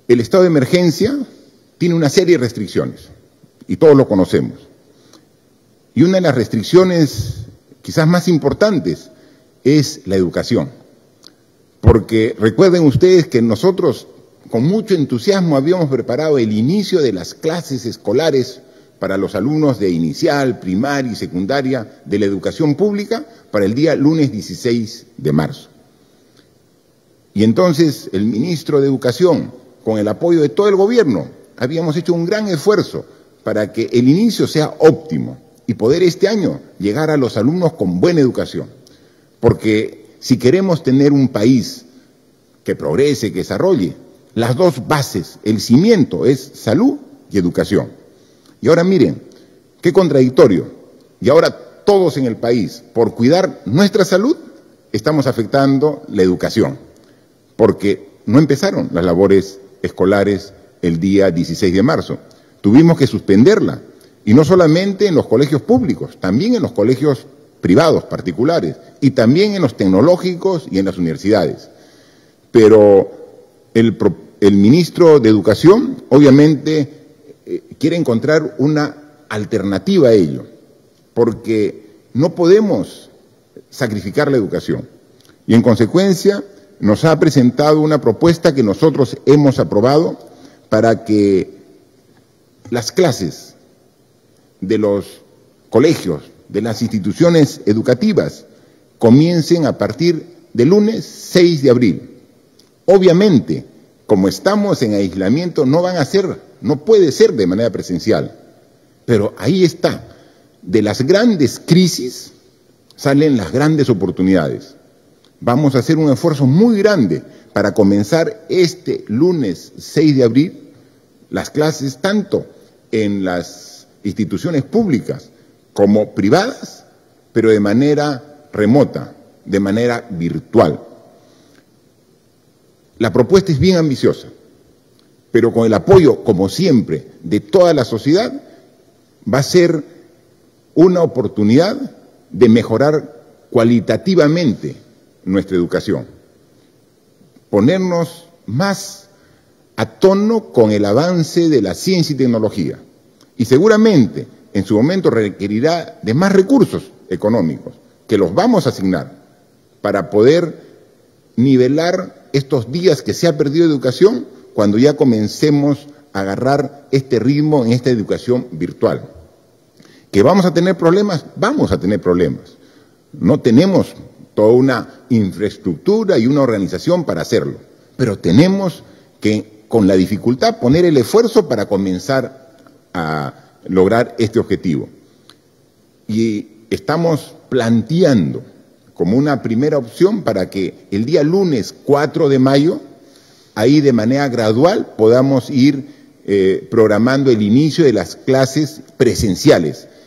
El estado de emergencia tiene una serie de restricciones, y todos lo conocemos. Y una de las restricciones quizás más importantes es la educación. Porque recuerden ustedes que nosotros con mucho entusiasmo habíamos preparado el inicio de las clases escolares para los alumnos de inicial, primaria y secundaria de la educación pública para el día lunes 16 de marzo. Y entonces el ministro de Educación, con el apoyo de todo el gobierno, habíamos hecho un gran esfuerzo para que el inicio sea óptimo y poder este año llegar a los alumnos con buena educación. Porque si queremos tener un país que progrese, que desarrolle, las dos bases, el cimiento es salud y educación. Y ahora miren, qué contradictorio. Y ahora todos en el país, por cuidar nuestra salud, estamos afectando la educación. Porque no empezaron las labores escolares el día 16 de marzo. Tuvimos que suspenderla. Y no solamente en los colegios públicos, también en los colegios privados, particulares, y también en los tecnológicos y en las universidades. Pero el ministro de Educación, obviamente, quiere encontrar una alternativa a ello, porque no podemos sacrificar la educación. Y en consecuencia, nos ha presentado una propuesta que nosotros hemos aprobado para que las clases de los colegios, de las instituciones educativas, comiencen a partir del lunes 6 de abril. Obviamente, como estamos en aislamiento, no puede ser de manera presencial, pero ahí está. De las grandes crisis salen las grandes oportunidades. Vamos a hacer un esfuerzo muy grande para comenzar este lunes 6 de abril las clases tanto en las instituciones públicas como privadas, pero de manera remota, de manera virtual. La propuesta es bien ambiciosa, pero con el apoyo, como siempre, de toda la sociedad, va a ser una oportunidad de mejorar cualitativamente nuestra educación, ponernos más a tono con el avance de la ciencia y tecnología, y seguramente en su momento requerirá de más recursos económicos, que los vamos a asignar para poder nivelar estos días que se ha perdido educación cuando ya comencemos a agarrar este ritmo en esta educación virtual. ¿Que vamos a tener problemas? Vamos a tener problemas. No tenemos toda una infraestructura y una organización para hacerlo, pero tenemos que, con la dificultad, poner el esfuerzo para comenzar a lograr este objetivo. Y estamos planteando como una primera opción para que el día lunes 4 de mayo, ahí de manera gradual podamos ir programando el inicio de las clases presenciales,